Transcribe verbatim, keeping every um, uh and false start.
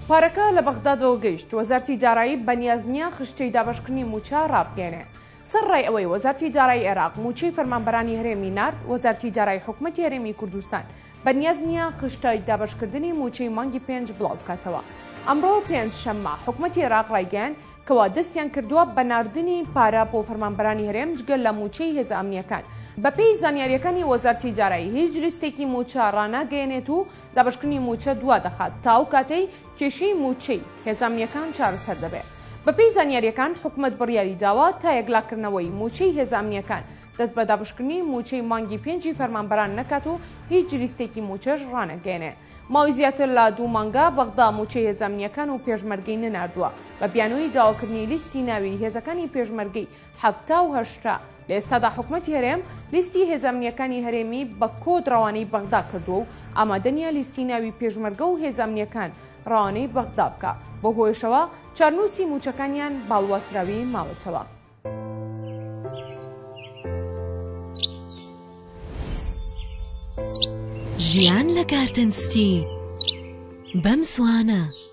پارەکە لە بەغدادەوە گەیشت. وەزارەتی دارایی بەنیازنیە خشتەی دابەشکردنی موچە ڕابگەێنێ. سەر ڕای ئەوەی وەزارەتی دارایی عێراق موچەی فەرمانبەرانی هەرێمی نارد، وەزارەتی دارایی حکوومەتی هەرێمی کوردستان بەنیازنیە خشتەی دابەشکردنی موچەی مانگی پێنج بڵاو بکاتەوە. ئەمڕۆ پێنج شەممە حکوومەتی عێراق ڕایگەیاند کەوا دەستیان کردووە بە ناردنی پارە بۆ فەرمانبەرانی هەرێم جگەل لە موچەی هێزە ئەمنیەکان. بەپێی زانیاریەکانی وەزارەتی دارایی هیچ لیستێکی موچە ڕاناگەیەنێت و دابەشکردنی موچە دوا دەخات تا ئەو کاتەی کێشەی موچەی هێزە ئەمنیەکان چارەسەر دەبێت. بەپێی زانیاریەکان حکوومەت بڕیاری داوە تا یەکلاکردنەوەی موچەی هێزە ئەمنیەکان دەست بە دابەشکردنی موچەی مانگی پێنجی فەرمانبەران نەکات و هیچ لیستێکی موچەش ڕانەگەێنێ. ماوەی زیاتر لە دوو مانگە بەغدا موچەی هێزە ئەمنیەکان و پێشمەرگەی نەناردووە بە بیانووی داواکردنی لیستی ناوی هێزەکانی پێشمەرگەی هەفتا و هەشتا. لە ئێستادا حکوومەتی هەرێم لیستی هێزە ئەمنیەکانی هەرێمی بە کۆد ڕەوانەی بەغدا کردووە و ئامادەنیە لیستی ناوی پێشمەرگە و هێزە ئەمنیەکان ڕەوانەی بەغدا بکە. بۆ هۆیشەوە چارنووسی موچەکانیان باڵواسراوی ماوەتەوە. ژیان لە گاردن ستی بەم زوانە.